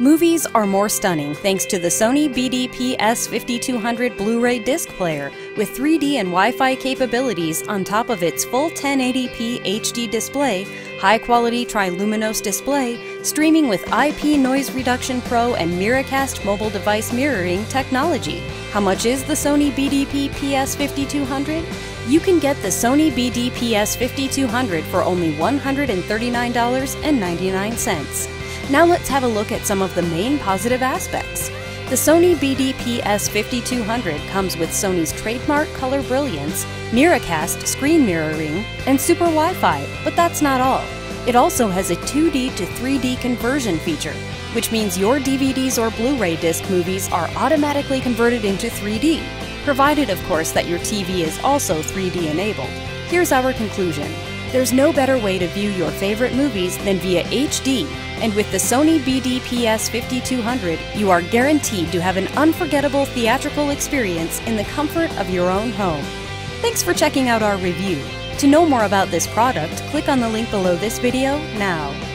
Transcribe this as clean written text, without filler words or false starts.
Movies are more stunning thanks to the Sony BD-PS5200 Blu-ray disc player with 3D and Wi-Fi capabilities on top of its full 1080p HD display, high-quality triluminous display, streaming with IP Noise Reduction Pro and Miracast mobile device mirroring technology. How much is the Sony BD-PS5200? You can get the Sony BD-PS5200 for only $139.99. Now let's have a look at some of the main positive aspects. The Sony BD-PS5200 comes with Sony's trademark color brilliance, Miracast screen mirroring, and Super Wi-Fi, but that's not all. It also has a 2D to 3D conversion feature, which means your DVDs or Blu-ray disc movies are automatically converted into 3D, provided of course that your TV is also 3D enabled. Here's our conclusion. There's no better way to view your favorite movies than via HD, and with the Sony BD-PS5200, you are guaranteed to have an unforgettable theatrical experience in the comfort of your own home. Thanks for checking out our review. To know more about this product, click on the link below this video now.